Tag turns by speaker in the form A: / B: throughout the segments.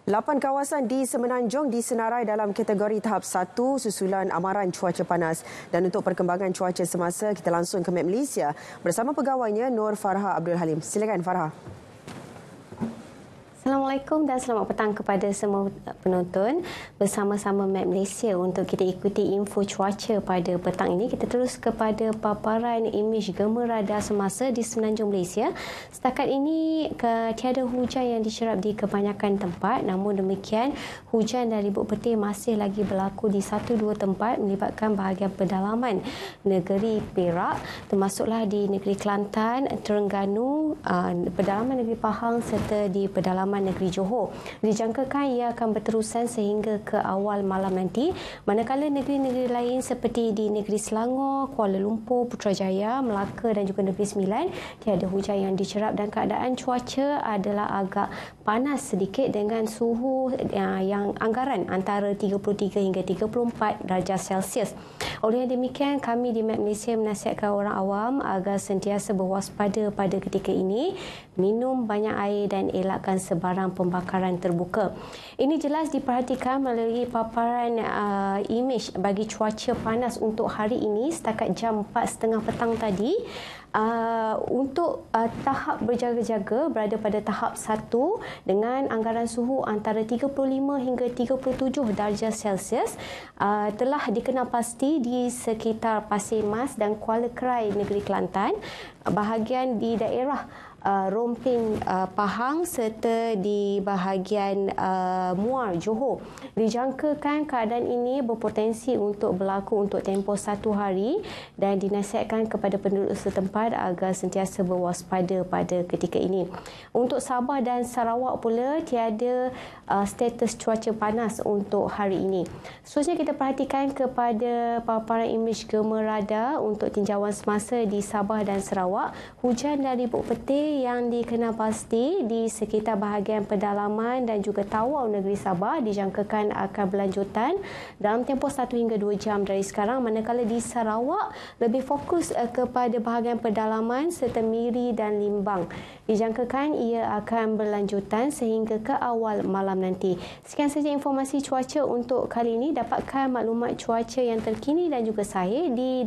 A: 8 kawasan di Semenanjung disenarai dalam kategori tahap 1 susulan amaran cuaca panas. Dan untuk perkembangan cuaca semasa, kita langsung ke Met Malaysia bersama pegawainya Nur Farha Abdul Halim. Silakan Farha.
B: Assalamualaikum dan selamat petang kepada semua penonton. Bersama-sama Met Malaysia untuk kita ikuti info cuaca pada petang ini. Kita terus kepada paparan imej gema radar semasa di Semenanjung Malaysia. Setakat ini tiada hujan yang dicerap di kebanyakan tempat. Namun demikian, hujan dan ribut petir masih lagi berlaku di 1-2 tempat melibatkan bahagian pedalaman negeri Perak, termasuklah di negeri Kelantan, Terengganu, pedalaman negeri Pahang serta di pedalaman negeri Johor. Dijangkakan ia akan berterusan sehingga ke awal malam nanti, manakala negeri-negeri lain seperti di negeri Selangor, Kuala Lumpur, Putrajaya, Melaka dan juga Negeri Sembilan tiada hujan yang dicerap dan keadaan cuaca adalah agak panas sedikit dengan suhu yang anggaran antara 33 hingga 34 darjah Celsius. Oleh demikian, kami di Met Malaysia menasihatkan orang awam agar sentiasa berwaspada pada ketika ini, minum banyak air dan elakkan sebarang pembakaran terbuka. Ini jelas diperhatikan melalui paparan imej bagi cuaca panas untuk hari ini setakat jam 4.30 petang tadi. Untuk tahap berjaga-jaga berada pada tahap 1 dengan anggaran suhu antara 35 hingga 37 darjah Celsius, telah dikenal pasti di sekitar Pasir Mas dan Kuala Krai negeri Kelantan, bahagian di daerah Romping Pahang serta di bahagian Muar Johor. Dijangkakan keadaan ini berpotensi untuk berlaku untuk tempoh 1 hari dan dinasihatkan kepada penduduk setempat agar sentiasa berwaspada pada ketika ini. Untuk Sabah dan Sarawak pula tiada status cuaca panas untuk hari ini. Seterusnya kita perhatikan kepada paparan imej gema radar untuk tinjauan semasa di Sabah dan Sarawak. Hujan dan ribut petir yang dikenal pasti di sekitar bahagian pedalaman dan juga Tawau negeri Sabah dijangkakan akan berlanjutan dalam tempoh 1 hingga 2 jam dari sekarang, manakala di Sarawak lebih fokus kepada bahagian pedalaman serta Miri dan Limbang. Dijangkakan ia akan berlanjutan sehingga ke awal malam nanti. Sekian saja informasi cuaca untuk kali ini. Dapatkan maklumat cuaca yang terkini dan juga sahih di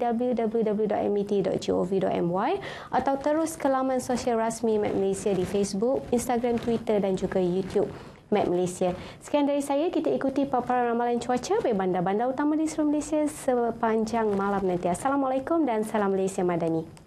B: www.met.gov.my atau terus ke laman sosial rasmi Met Malaysia di Facebook, Instagram, Twitter dan juga YouTube Met Malaysia. Sekian dari saya, kita ikuti paparan ramalan cuaca bagi bandar-bandar utama di seluruh Malaysia sepanjang malam nanti. Assalamualaikum dan salam Malaysia Madani.